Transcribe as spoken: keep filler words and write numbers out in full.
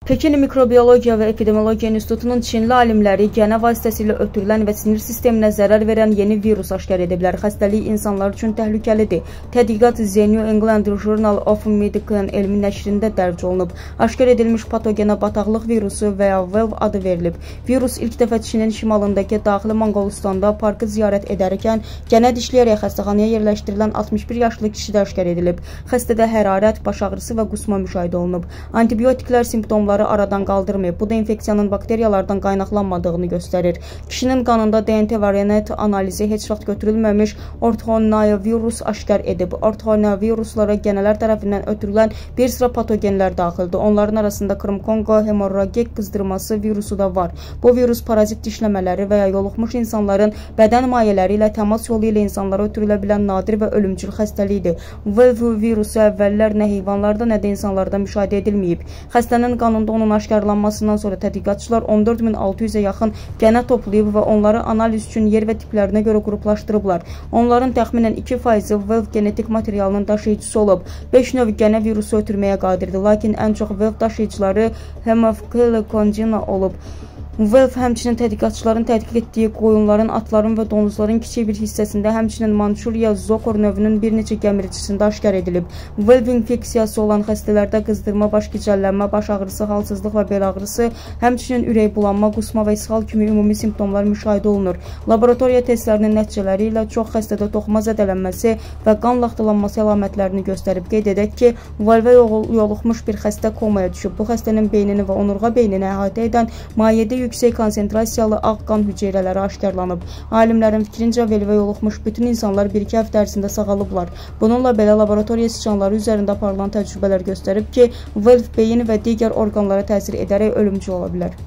Pekin Mikrobiologiya və Epidemiologiya İnstitutunun Çinli alimləri gənə vasitəsilə ötürülən və sinir sisteminə zərər verən yeni virus aşkar ediblər. Xəstəlik insanlar üçün təhlükəlidir. Tədqiqat The New England Journal of Medicine elmi nəşrində dərc olunub. Aşkar edilmiş patogenə bataqlıq virusu və ya Velv adı verilib. Virus ilk dəfə Çinin şimalındakı daxili Monqolistanda parkı ziyarət edərkən gənə dişləyərək xəstəxanaya yerləşdirilən altmış bir yaşlı kişidə aşkar edilib. Xəstədə hərarət, baş ağrısı və qusma müşahidə olunub. Antibiotiklər simptomları aradan qaldırmayıb. Bu da infeksiyanın bakteriyalardan qaynaqlanmadığını göstərir. Kişinin qanında D N T və R N A analizi heç vaxt götürülməmiş ortonavirus aşkar edib. Ortonaviruslara gənələr tərəfindən ötürülən bir sıra patogenlər daxildir. Onların arasında Krim-Kongo hemorragik qızdırması virusu da var. Bu virus parazit dişləmələri və ya yoluxmuş insanların bədən mayələri ilə təmas yolu ilə insanlara ötürülə bilən nadir və ölümcül xəstəlikdir. Velv virusu əvvəllər nə heyvanlarda, nə də insanlarda müşahidə edilməyib. Xəstənin qanında onun aşkarlanmasından sonra tədqiqatçılar on dörd min altı yüzə yaxın gənə toplayıb və onları analiz üçün yer və tiplərinə görə qruplaşdırıblar. Onların təxminən iki faizi Velv genetik materialının daşıyıcısı olub. beş növ gənə virusu ötürməyə qadirdir, lakin ən çox Velv daşıyıcıları Haemophilus olub. Velv həmçinin tədqiqatçıların tədqiq etdiyi qoyunların, atların və donuzların kiçik bir hissəsində, həmçinin Mançuriya zokor növünün bir neçə gəmiricisində aşkar edilib. Velv infeksiyası olan xəstələrdə qızdırma, baş gicəllənmə, baş ağrısı, halsızlıq və bel ağrısı, həmçinin ürək bulanma, qusma və ishal kimi ümumi simptomlar müşahidə olunur. Laboratoriya testlərinin nəticələri ilə çox xəstədə toxuma zədələnməsi və qan laxtalanması əlamətlərini göstərib. Qeyd edək ki, Velvə yoluxmuş bir xəstə komaya düşüb. Bu xəstənin beynini və onurğa beynini əhatə edən mayedə yüksək konsentrasiyalı ağ qan hüceyrələri aşkarlanıb. Alimlərin fikrincə Velvə yoluxmuş bütün insanlar bir-iki həftə ərzində sağalıblar. Bununla belə laboratoriya siçanları üzərində aparılan təcrübələr göstərib ki, Velv beyin və digər orqanlara təsir edərək ölümcül ola bilər.